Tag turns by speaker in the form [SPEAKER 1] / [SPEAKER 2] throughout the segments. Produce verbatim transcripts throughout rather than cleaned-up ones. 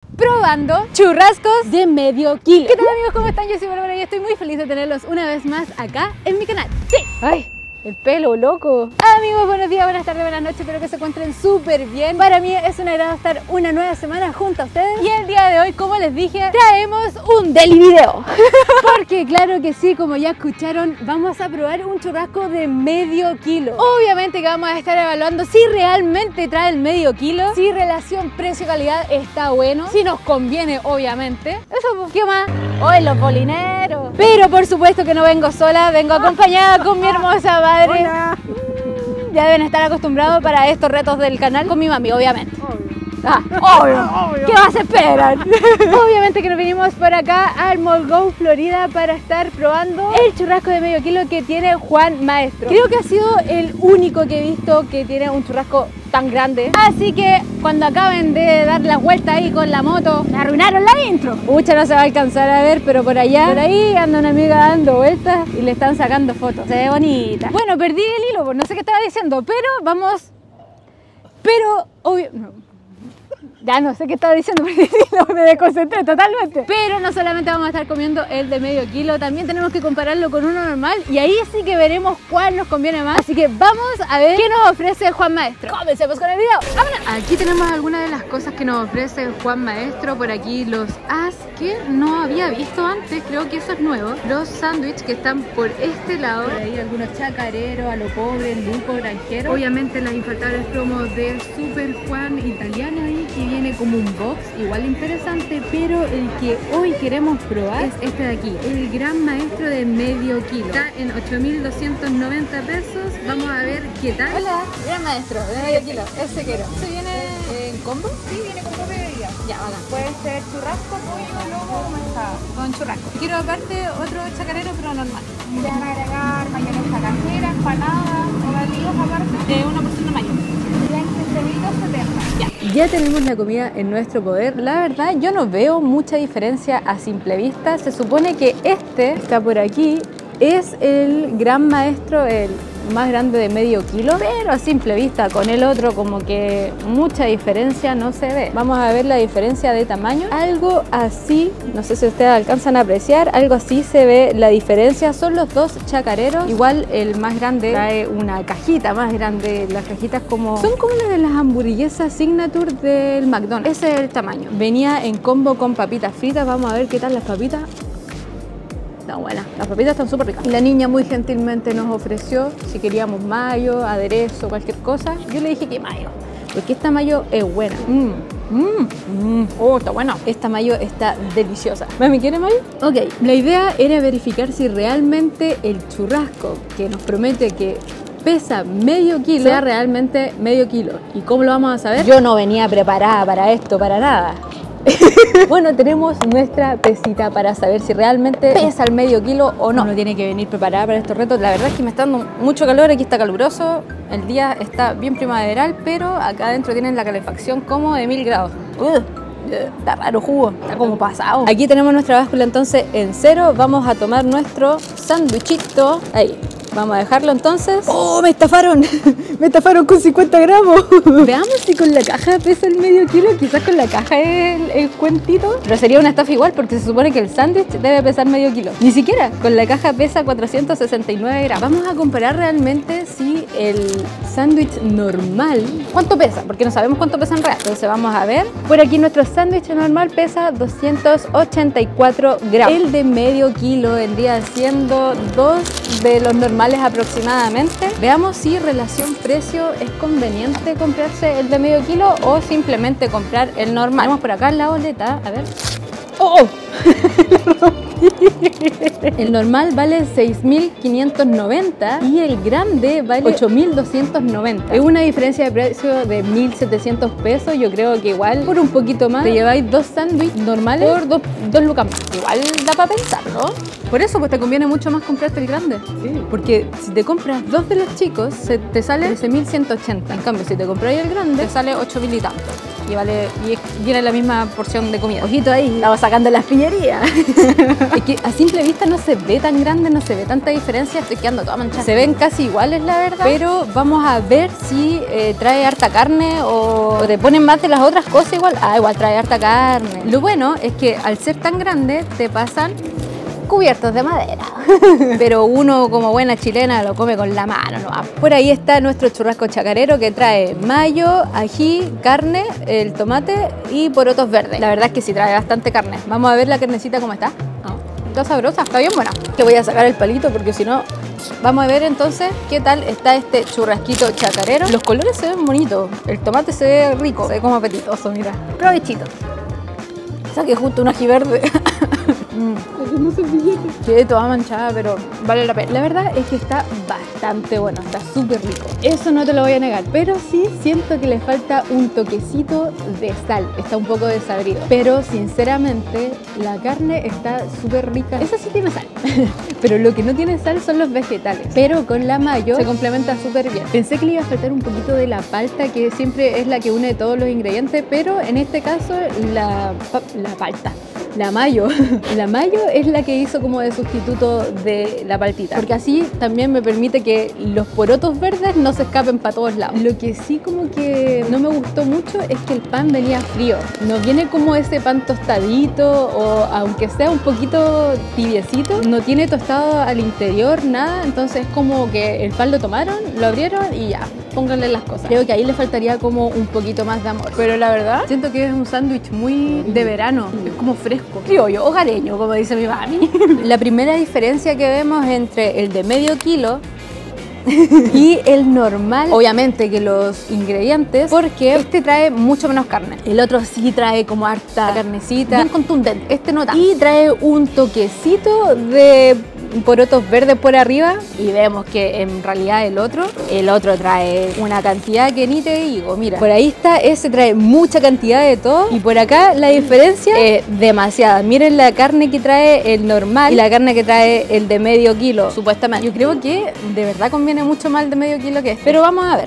[SPEAKER 1] probando churrascos de medio kilo. ¿Qué tal, amigos? ¿Cómo están? Yo soy Bárbara y estoy muy feliz de tenerlos una vez más acá en mi canal. ¡Sí! ¡Ay! El pelo, loco. Amigos, buenos días, buenas tardes, buenas noches. Espero que se encuentren súper bien. Para mí es un agrado estar una nueva semana junto a ustedes. Y el día de hoy, como les dije, traemos un deli video. Porque claro que sí, como ya escucharon, vamos a probar un churrasco de medio kilo. Obviamente que vamos a estar evaluando si realmente trae el medio kilo, si relación precio-calidad está bueno, si nos conviene, obviamente. Eso, pues, ¿qué más? Hoy los bolineros. Pero por supuesto que no vengo sola, vengo acompañada con mi hermosa madre.
[SPEAKER 2] Hola.
[SPEAKER 1] Ya deben estar acostumbrados para estos retos del canal con mi mami, obviamente.
[SPEAKER 2] Obvio.
[SPEAKER 1] Ah, obvio.
[SPEAKER 2] Obvio.
[SPEAKER 1] ¿Qué más esperan? Obviamente que nos vinimos por acá al Mall Go Florida para estar probando el churrasco de medio kilo que tiene Juan Maestro. Creo que ha sido el único que he visto que tiene un churrasco tan grande. Así que cuando acaben de dar la vuelta ahí con la moto, me arruinaron la intro. Mucha no se va a alcanzar a ver, pero por allá, por ahí anda una amiga dando vueltas y le están sacando fotos. Se ve bonita. Bueno, perdí el hilo, pues no sé qué estaba diciendo, pero vamos. Pero, obvio. No. Ya no sé qué estaba diciendo, porque me desconcentré totalmente. Pero no solamente vamos a estar comiendo el de medio kilo, también tenemos que compararlo con uno normal y ahí sí que veremos cuál nos conviene más. Así que vamos a ver qué nos ofrece Juan Maestro. Comencemos con el video. ¡Vámonos! Aquí tenemos algunas de las cosas que nos ofrece Juan Maestro. Por aquí los as que no había visto antes, creo que eso es nuevo. Los sándwiches que están por este lado. Por ahí algunos chacareros, a lo pobre, luco, granjero. Obviamente las infaltables promos de Super Juan italiano ahí, que viene como un box, igual interesante, pero el que hoy queremos probar es este de aquí, el Gran Maestro de medio kilo. Está en ocho mil doscientos noventa pesos. Vamos a ver qué tal. Hola, Gran Maestro de medio kilo, ese quiero. ¿Se viene en combo?
[SPEAKER 2] Sí, viene con propia bebida.
[SPEAKER 1] Ya, vale.
[SPEAKER 2] Puede ser churrasco, pollo, lomo o mezclado.
[SPEAKER 1] Con churrasco. Quiero aparte otro chacarero, pero normal.
[SPEAKER 2] Le van a agregar mayonesa casera, empanada o batidos aparte.
[SPEAKER 1] De una porción de mayo.
[SPEAKER 2] Serían quince mil setenta.
[SPEAKER 1] Ya. Ya tenemos la comida en nuestro poder. La verdad, yo no veo mucha diferencia a simple vista. Se supone que este está por aquí. Es el Gran Maestro, el más grande de medio kilo, pero a simple vista con el otro como que mucha diferencia no se ve. Vamos a ver la diferencia de tamaño. Algo así, no sé si ustedes alcanzan a apreciar, algo así se ve la diferencia. Son los dos chacareros. Igual el más grande trae una cajita más grande. Las cajitas como son como las de las hamburguesas Signature del McDonald's. Ese es el tamaño. Venía en combo con papitas fritas. Vamos a ver qué tal las papitas. No, buena, las papitas están súper ricas. La niña muy gentilmente nos ofreció si queríamos mayo, aderezo, cualquier cosa. Yo le dije que mayo, porque esta mayo es buena. Mmm, mmm, mmm. Oh, está buena. Esta mayo está deliciosa. ¿Mami, quiere mayo? Ok, la idea era verificar si realmente el churrasco que nos promete que pesa medio kilo sea realmente medio kilo. ¿Y cómo lo vamos a saber? Yo no venía preparada para esto, para nada. Bueno, tenemos nuestra pesita para saber si realmente pesa el medio kilo o no. Uno tiene que venir preparada para estos retos. La verdad es que me está dando mucho calor, aquí está caluroso, el día está bien primaveral, pero acá adentro tienen la calefacción como de mil grados. Uh, está raro jugo, está como pasado. Aquí tenemos nuestra báscula entonces en cero. Vamos a tomar nuestro sándwichito. Ahí. Vamos a dejarlo entonces. ¡Oh, me estafaron! Me estafaron con cincuenta gramos. Veamos si con la caja pesa el medio kilo. Quizás con la caja el, el cuentito. Pero sería una estafa igual porque se supone que el sándwich debe pesar medio kilo. Ni siquiera. Con la caja pesa cuatrocientos sesenta y nueve gramos. Vamos a comparar realmente si el sándwich normal... ¿Cuánto pesa? Porque no sabemos cuánto pesa en real. Entonces vamos a ver. Por aquí nuestro sándwich normal pesa doscientos ochenta y cuatro gramos. El de medio kilo vendría siendo dos de los normales aproximadamente. Veamos si relación precio es conveniente comprarse el de medio kilo o simplemente comprar el normal. Vamos por acá en la boleta, a ver. ¡Oh! El normal vale seis mil quinientos noventa y el grande vale ocho mil doscientos noventa. Es una diferencia de precio de mil setecientos pesos. Yo creo que igual por un poquito más te lleváis dos sándwiches normales por dos, dos lucas más. Igual da para pensarlo. Por eso pues te conviene mucho más comprarte el grande. Sí. Porque si te compras dos de los chicos se te sale trece mil ciento ochenta. En cambio si te compras el grande te sale ocho mil y tanto. y vale y viene la misma porción de comida. Ojito ahí, estamos sacando las pillerías. Es que a simple vista no se ve tan grande, no se ve tanta diferencia, estoy quedando toda manchada. Se ven casi iguales, la verdad, pero vamos a ver si eh, trae harta carne o, o te ponen más de las otras cosas igual. Ah, igual trae harta carne. Lo bueno es que al ser tan grande te pasan cubiertos de madera. Pero uno como buena chilena lo come con la mano, ¿no? Por ahí está nuestro churrasco chacarero que trae mayo, ají, carne, el tomate y porotos verdes. La verdad es que sí trae bastante carne. Vamos a ver la carnecita cómo está. ¿No? Está sabrosa, está bien buena. Le voy a sacar el palito porque si no... Vamos a ver entonces qué tal está este churrasquito chacarero. Los colores se ven bonitos. El tomate se ve rico, se ve como apetitoso, mira. Provechito. Saqué justo un ají verde. Mm. Quedé toda manchada, pero vale la pena. La verdad es que está bastante bueno, está súper rico. Eso no te lo voy a negar, pero sí siento que le falta un toquecito de sal. Está un poco desabrido, pero sinceramente la carne está súper rica. Esa sí tiene sal, pero lo que no tiene sal son los vegetales. Pero con la mayo se complementa súper bien. Pensé que le iba a faltar un poquito de la palta, que siempre es la que une todos los ingredientes, pero en este caso la, la palta. La mayo, la mayo es la que hizo como de sustituto de la paltita, porque así también me permite que los porotos verdes no se escapen para todos lados. Lo que sí como que no me gustó mucho es que el pan venía frío, no viene como ese pan tostadito o aunque sea un poquito tibiecito, no tiene tostado al interior, nada, entonces como que el pan lo tomaron, lo abrieron y ya, pónganle las cosas. Creo que ahí le faltaría como un poquito más de amor, pero la verdad siento que es un sándwich muy de verano, es como fresco, criollo, hogareño, como dice mi mami. La primera diferencia que vemos entre el de medio kilo y el normal, obviamente que los ingredientes, porque este trae mucho menos carne, el otro sí trae como harta carnecita, bien contundente, este no tanto, y trae un toquecito de porotos verdes por arriba y vemos que en realidad el otro el otro trae una cantidad que ni te digo. Mira, por ahí está, ese trae mucha cantidad de todo y por acá la diferencia es demasiada. Miren la carne que trae el normal y la carne que trae el de medio kilo, supuestamente. Yo creo que de verdad conviene mucho más el de medio kilo que este, pero vamos a ver.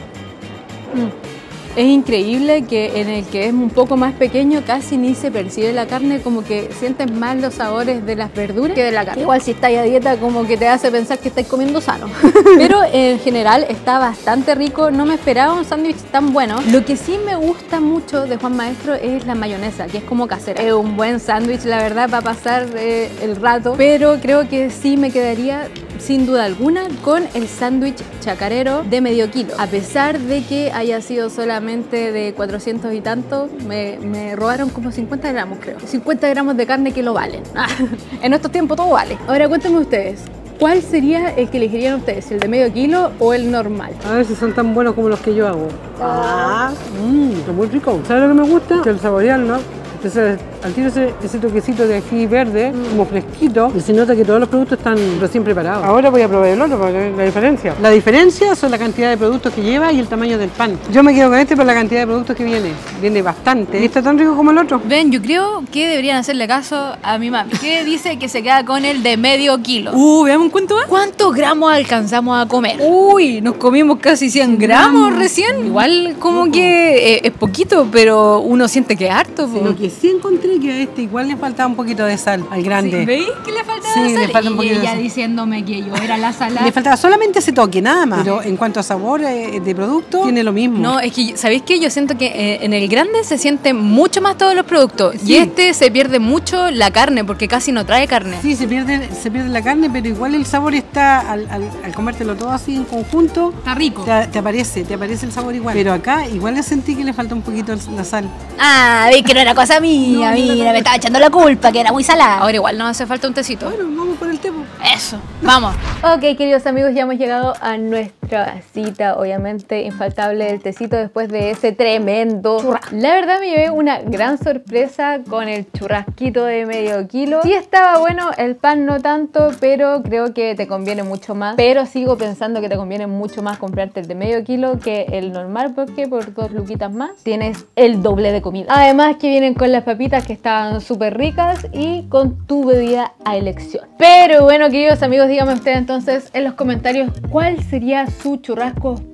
[SPEAKER 1] mm. Es increíble que en el que es un poco más pequeño casi ni se percibe la carne, como que sientes más los sabores de las verduras que de la carne. Igual si estáis a dieta como que te hace pensar que estáis comiendo sano. Pero en general está bastante rico, no me esperaba un sándwich tan bueno. Lo que sí me gusta mucho de Juan Maestro es la mayonesa, que es como casera. Es un buen sándwich, la verdad, para pasar eh, el rato, pero creo que sí me quedaría sin duda alguna con el sándwich chacarero de medio kilo. A pesar de que haya sido solamente de cuatrocientos y tanto, me, me robaron como cincuenta gramos, creo. cincuenta gramos de carne que lo valen. En estos tiempos todo vale. Ahora cuéntenme ustedes, ¿cuál sería el que elegirían ustedes? ¿El de medio kilo o el normal?
[SPEAKER 3] A ver si son tan buenos como los que yo hago. Ah, mmm, son muy ricos. ¿Sabes lo que me gusta? Que el saborearlo. Entonces, al tiro ese, ese toquecito de ají verde, mm. como fresquito, y se nota que todos los productos están recién preparados. Ahora voy a probar el otro para ver la diferencia. La diferencia son la cantidad de productos que lleva y el tamaño del pan. Yo me quedo con este por la cantidad de productos que viene. Viene bastante. Y está tan rico como el otro.
[SPEAKER 1] Ven, yo creo que deberían hacerle caso a mi mami, que dice que se queda con el de medio kilo. Uh, veamos un cuento más. ¿Cuántos gramos alcanzamos a comer? Uy, nos comimos casi cien gramos recién. Igual como que eh, es poquito, pero uno siente que es harto.
[SPEAKER 3] Sí, lo que sí encontré que a este igual le faltaba un poquito de sal, al grande.
[SPEAKER 1] Sí, ¿veis que le faltaba
[SPEAKER 3] sí,
[SPEAKER 1] sal?
[SPEAKER 3] Le falta un poquito
[SPEAKER 1] y ella
[SPEAKER 3] de sal.
[SPEAKER 1] diciéndome que yo era la salada.
[SPEAKER 3] Le faltaba solamente ese toque, nada más. Pero en cuanto a sabor eh, de producto, tiene lo mismo.
[SPEAKER 1] No, es que, ¿sabéis qué? Yo siento que eh, en el grande se siente mucho más todos los productos. Sí. Y este se pierde mucho la carne, porque casi no trae carne.
[SPEAKER 3] Sí, se pierde, se pierde la carne, pero igual el sabor está, al, al, al comértelo todo así en conjunto.
[SPEAKER 1] Está rico.
[SPEAKER 3] Te, te aparece, te aparece el sabor igual. Pero acá igual le sentí que le falta un poquito la sal.
[SPEAKER 1] Ah, vi que no era cosa mía, no, mira, no me estaba echando la culpa, que era muy salada. Ahora igual nos hace falta un tecito.
[SPEAKER 3] Bueno, vamos por el té.
[SPEAKER 1] Eso, vamos. Ok, queridos amigos, ya hemos llegado a nuestra cita, obviamente infaltable el tecito después de ese tremendo churrasco. La verdad me llevé una gran sorpresa con el churrasquito de medio kilo. Sí estaba bueno, el pan no tanto, pero creo que te conviene mucho más. Pero sigo pensando que te conviene mucho más comprarte el de medio kilo que el normal, porque por dos luquitas más tienes el doble de comida. Además que vienen con las papitas que estaban súper ricas y con tu bebida a elección. Pero bueno, queridos amigos, díganme ustedes entonces en los comentarios cuál sería su churrasco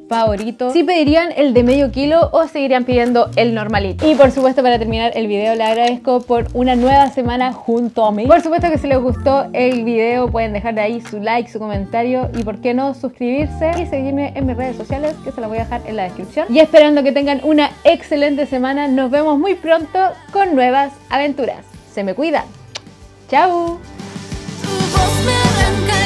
[SPEAKER 1] favorito, si pedirían el de medio kilo o seguirían pidiendo el normalito. Y por supuesto, para terminar el video, les agradezco por una nueva semana junto a mí. Por supuesto que si les gustó el video pueden dejar de ahí su like, su comentario y por qué no suscribirse y seguirme en mis redes sociales, que se las voy a dejar en la descripción. Y esperando que tengan una excelente semana, nos vemos muy pronto con nuevas aventuras. Se me cuidan. ¡Chao!
[SPEAKER 4] Tu voz me arranca